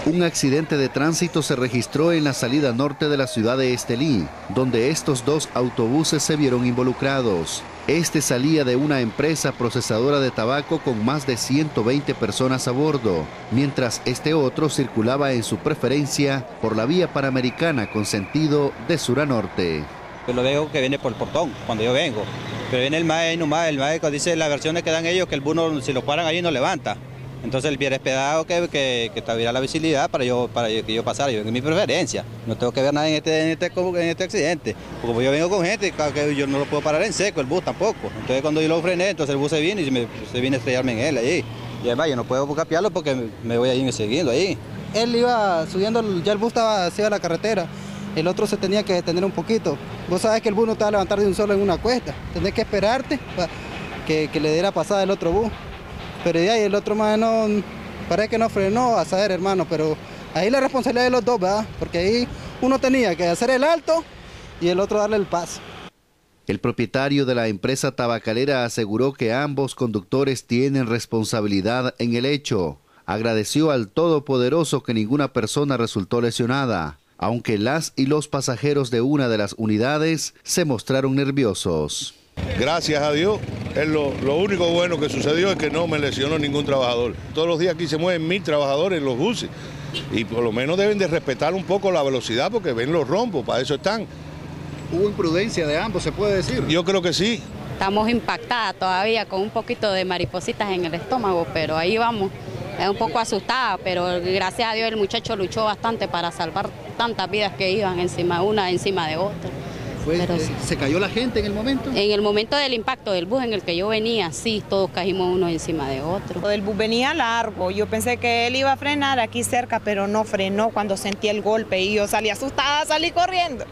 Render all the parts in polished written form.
Un accidente de tránsito se registró en la salida norte de la ciudad de Estelí, donde estos dos autobuses se vieron involucrados. Este salía de una empresa procesadora de tabaco con más de 120 personas a bordo, mientras este otro circulaba en su preferencia por la vía panamericana con sentido de sur a norte. Yo lo veo que viene por el portón cuando yo vengo, pero viene el mae nomás, el mae dice las versiones que dan ellos que el bus si lo paran ahí no levanta. Entonces él hubiera esperado que tuviera la visibilidad para que yo pasara. Yo vengo en mi preferencia, no tengo que ver nada en este accidente, porque como yo vengo con gente, que yo no lo puedo parar en seco, el bus tampoco. Entonces cuando yo lo frené, entonces el bus se vino y se viene a estrellarme en él ahí. Y además yo no puedo capiarlo porque me voy a ir siguiendo ahí. Él iba subiendo, ya el bus estaba hacia la carretera, el otro se tenía que detener un poquito. Vos sabés que el bus no te va a levantar de un solo en una cuesta, tenés que esperarte para que le diera pasada el otro bus. Pero ya, y el otro más no, parece que no frenó, a saber, hermano, pero ahí la responsabilidad de los dos, ¿verdad? Porque ahí uno tenía que hacer el alto y el otro darle el paso. El propietario de la empresa tabacalera aseguró que ambos conductores tienen responsabilidad en el hecho. Agradeció al Todopoderoso que ninguna persona resultó lesionada, aunque las y los pasajeros de una de las unidades se mostraron nerviosos. Gracias a Dios, lo único bueno que sucedió es que no me lesionó ningún trabajador. Todos los días aquí se mueven 1000 trabajadores en los buses y por lo menos deben de respetar un poco la velocidad porque ven los rombos, para eso están. ¿Hubo imprudencia de ambos, se puede decir? Yo creo que sí. Estamos impactadas todavía con un poquito de maripositas en el estómago, pero ahí vamos. Es un poco asustada, pero gracias a Dios el muchacho luchó bastante para salvar tantas vidas que iban una encima de otra. ¿Se cayó la gente en el momento? En el momento del impacto del bus en el que yo venía, sí, todos caímos uno encima de otro. El bus venía largo, yo pensé que él iba a frenar aquí cerca, pero no frenó cuando sentí el golpe y yo salí asustada, salí corriendo.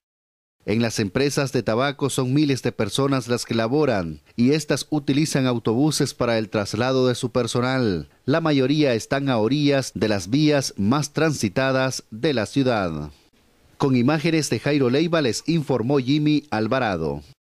En las empresas de tabaco son miles de personas las que laboran y estas utilizan autobuses para el traslado de su personal. La mayoría están a orillas de las vías más transitadas de la ciudad. Con imágenes de Jairo Leiva les informó Jimmy Alvarado.